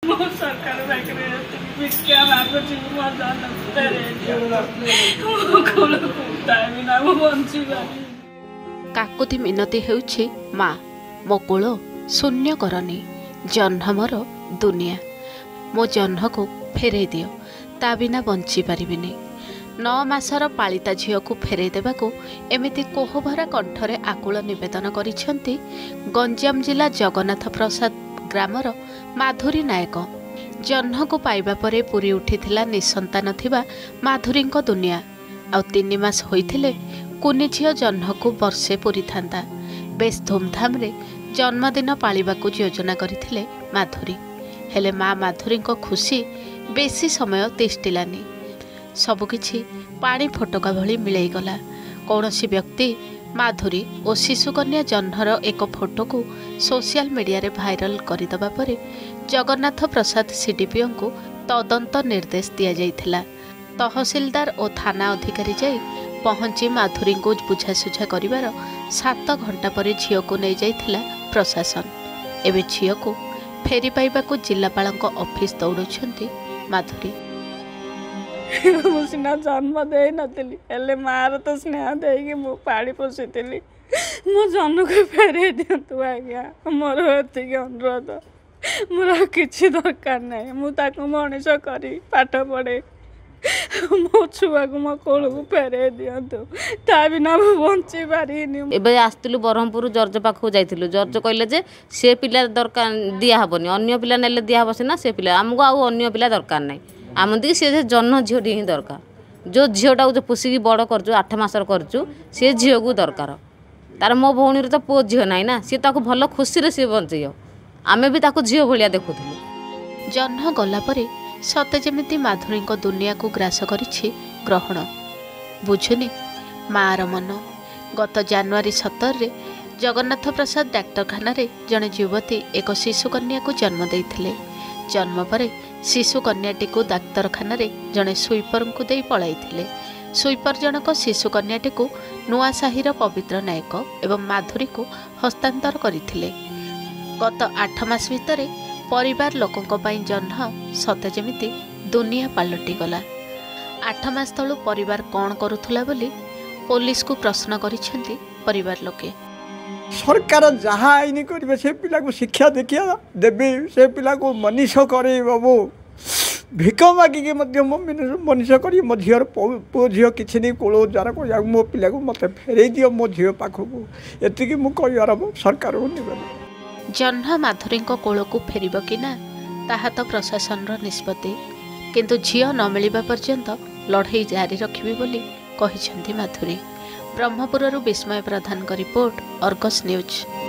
सरकार काकुति मिनती हेउछि माँ मो कोल शून्य करनी जह्न मोर दुनिया मो जह्न को फेरे दियो ता बिना बंची पारिबिनी 9 मासर पालिता झील को फेरे देबाकू एमिति कोहभरा कंठरे आकुल निवेदन करिसेंती गंजाम जिला जगन्नाथ प्रसाद ग्रामर माधुरी नायक। जह्न को पाइबा परे पूरी उठिथिला निसंतान थिबा माधुरींको दुनिया आ 3 मास होइथिले कुनी झील जह्न को वर्षे पूरी थांता। बेस धूमधाम रे जन्मदिन पालिबाकू योजना करिथिले माधुरी। हेले माँ माधुरी खुशी बेसी समय तिष्टिलानी। सबकिछि पानी फटका भली मिलई गला। कौनसी व्यक्ति माधुरी और शिशुकन्या जह्नर एक फोटो को सोशल मीडिया रे भाइराल करदबा परे जगन्नाथ प्रसाद सीडीपीओ को तदंत निर्देश दिया जाइथिला। तहसीलदार और थाना अधिकारी जाई पहुंची माधुरी को बुझासुझा करिवार 7 घंटा पर झील को नहीं जाइथिला प्रशासन। एबे झील को फेरी पाइबा को जिलापाल ऑफिस दौड़ुछंती माधुरी। मुझे जन्म दे नी मार तो स्नेह दे मु पाड़ी पोषी मो जन्म को फेरे दिंतु आज्ञा मोर एतिक अनुरोध। मोर किसी दरकार ना मुझे मनीष करी पाठ पढ़े मो छुआ को मो कोल को फेरे दिंतु ता बिना मु बंची पारिनी। एबे आस्तिलु बरहमपुर जर्ज पाखु जाइतिलु। जर्ज कहले जे से पिला दरकार दिया हबनी अन्य पिला नेले दिया हबसे ना से पिला हमको आउ अन्य पिला दरकार नाही। आमदी से जन्म झील ही दरकार जो झीलटा जो पुषिकी बड़ कर 8 मासर करचु से झील को दरकार। तार मो भौणी तो पुओ झील ना ना सी ताको भल खुशी रे सी बंचेय आमे भी ताको झील भलिया देखुथुलु। जह्न गला परे सते जेमिति माधुरी दुनिया को ग्रास करिछि ग्रहण बुझुनी मार मन। गत जनवरी 17 रे जगन्नाथ प्रसाद डाक्तरखाना रे जने युवती एक शिशुकन्या को जन्म देइथिले। जन्म परे शिशुकन्याटी को डाक्तरखाना रे जने स्वीपर को दे पळाइथिले। स्वीपर जनक शिशुकन्याटी को नुआसाहीर पवित्र नायक एवं माधुरी को हस्तांतर करथिले। गत 8 मास भितरे परिवार लोकंक पई जह्न सते जेमिति दुनिया पलटि गला। 8 मास तळु परिवार कौन करुथुला बोली पुलिस को प्रश्न करिसेंती परिवार लोके। सरकार जहाँ आईन करेंगे से पिला को शिक्षा देखिया देवी से पिला को मनीष करे बाबू भिक मागिके मनीष कर मो झीर पु झी किसी नहीं कूल उजार कर मो पिला को मत फेरे दियो मो झी पाखक एति मुझार सरकार को निवेदन। जह्न माधुरी कोल को फेर कि ना ताहा तो प्रशासन निष्पत्ति किंतु झील न मिलवा पर्यंत लड़ाई जारी रखिबी बोली कहिसेंती माधुरी। ब्रह्मपुरରୁ ବିସ୍ମୟ ପ୍ରଧାନଙ୍କ ରିପୋର୍ଟ ଅର୍ଗସ୍ ନ୍ୟୁଜ୍।